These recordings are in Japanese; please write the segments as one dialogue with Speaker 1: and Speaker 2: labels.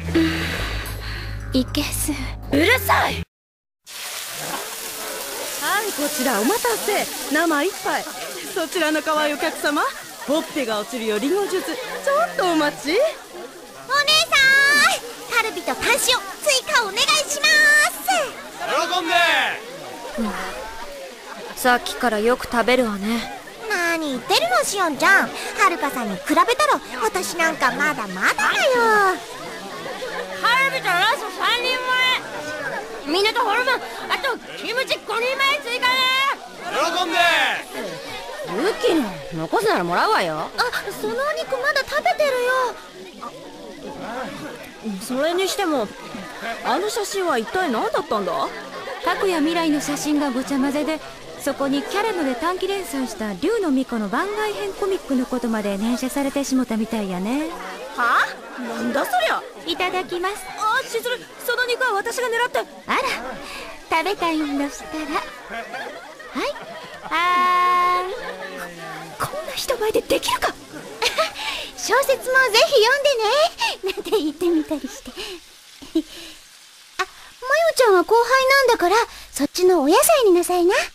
Speaker 1: いけず。
Speaker 2: うるさい。はい、こちらお待たせ。生一杯。そちらの可愛いお客様、ほっぺが落ちるよりんごジュース、ちょっとお待ち。
Speaker 3: お姉さん、カルビとタン塩追加お願いします。
Speaker 4: 喜んで。
Speaker 1: さっきからよく食べるわね。
Speaker 3: 何言ってるのしおんちゃん。はるかさんに比べたら私なんかまだまだだよ。
Speaker 2: カルビとラスト3人前、ミネとホルモン、あとキムチ5人前追加ね。
Speaker 4: 喜んで。
Speaker 2: ユキの残すならもらうわよ。
Speaker 3: そのお肉まだ食べてるよ。
Speaker 2: それにしてもあの写真は一体何だったんだ。
Speaker 1: 過去や未来の写真がごちゃ混ぜで、そこにキャレムで短期連載した竜の巫女の番外編コミックのことまで連写されてしもたみたいやね。
Speaker 2: はあ、なんだそりゃ。
Speaker 1: いただきます。
Speaker 2: しずる、その肉は私が狙って。
Speaker 1: あら、食べたいんだしたら。はい、こんな人前でできるか
Speaker 3: 小説もぜひ読んでねなんて言ってみたりしてまよちゃんは後輩なんだから、そっちのお野菜になさいな。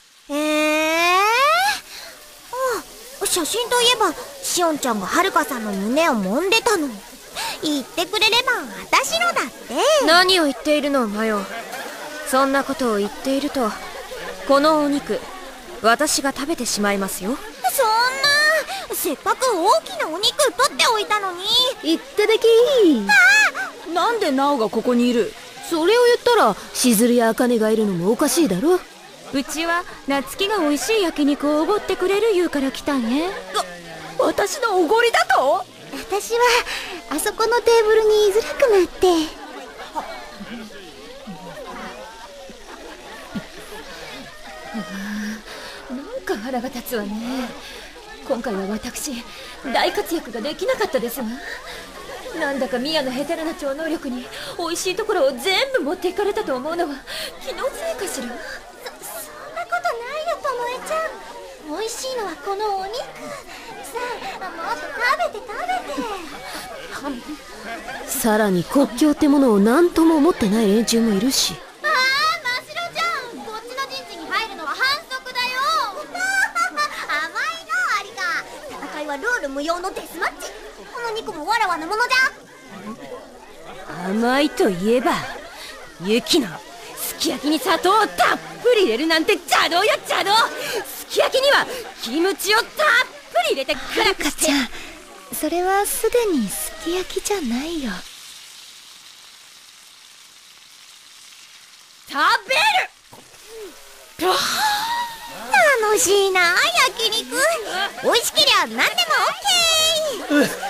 Speaker 3: 写真といえばしおんちゃんがはるかさんの胸を揉んでたの。言ってくれれば私のだって。
Speaker 1: 何を言っているのマヨ。そんなことを言っていると、このお肉私が食べてしまいますよ。
Speaker 3: そんな、せっかく大きなお肉取っておいたのに。
Speaker 2: いってできー。なんでナオがここにいる。それを言ったらしずるやあかねがいるのもおかしいだろ。
Speaker 1: うちは夏希が美味しい焼肉をおごってくれる言うから来たんね。
Speaker 2: 私のおごりだと。
Speaker 3: 私はあそこのテーブルに居づらくなって。
Speaker 2: なんか腹が立つわね。今回は私大活躍ができなかったですわ。なんだかミヤのヘテラな超能力に美味しいところを全部持っていかれたと思うのは気のせいかしら。
Speaker 3: そんなことないよ、ともえちゃん。美味しいのはこのお肉。さあ、もっと食べて
Speaker 2: さらに国境ってものを何とも思ってない連中もいるし。
Speaker 3: ましろちゃん、こっちの陣地に入るのは反則だよ甘いのありが。戦いはルール無用のデスマッチ。この肉もわらわのものじゃ。
Speaker 2: 甘いといえばユキのすき焼きに砂糖をたっぷり入れるなんて邪道よ邪道。すき焼きにはキムチをたっぷり入れて辛くして。
Speaker 1: ちゃん、それはすでにすき焼きじゃないよ。
Speaker 2: 食べる。
Speaker 3: 楽しいな、焼肉。美味しけりゃ何でもオッケ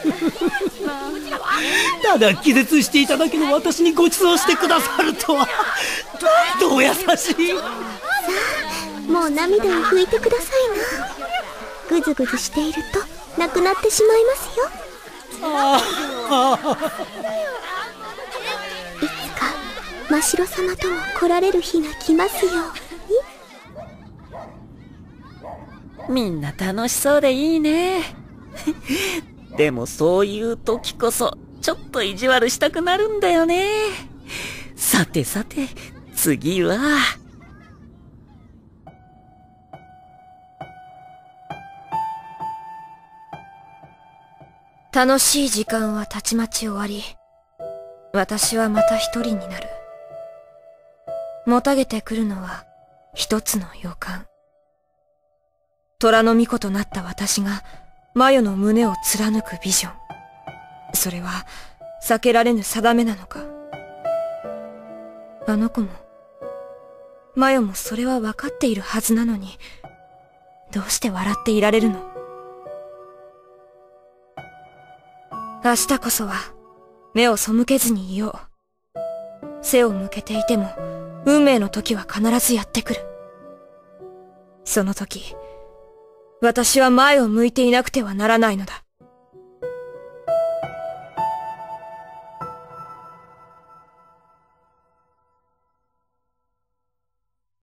Speaker 3: ー
Speaker 4: ただ気絶していただけの私にご馳走してくださるとはどう優しい。
Speaker 3: もう涙を拭いてくださいな。ぐずぐずしているとなくなってしまいますよ。いつか真城様とも来られる日が来ますように。
Speaker 5: みんな楽しそうでいいね。でもそういう時こそちょっと意地悪したくなるんだよね。さてさて、次は。
Speaker 1: 楽しい時間はたちまち終わり、私はまた一人になる。もたげてくるのは一つの予感。虎の巫女となった私がマヨの胸を貫くビジョン。それは避けられぬ定めなのか。あの子もマヨもそれは分かっているはずなのに、どうして笑っていられるの。明日こそは目を背けずにいよう。背を向けていても運命の時は必ずやってくる。その時、私は前を向いていなくてはならないのだ。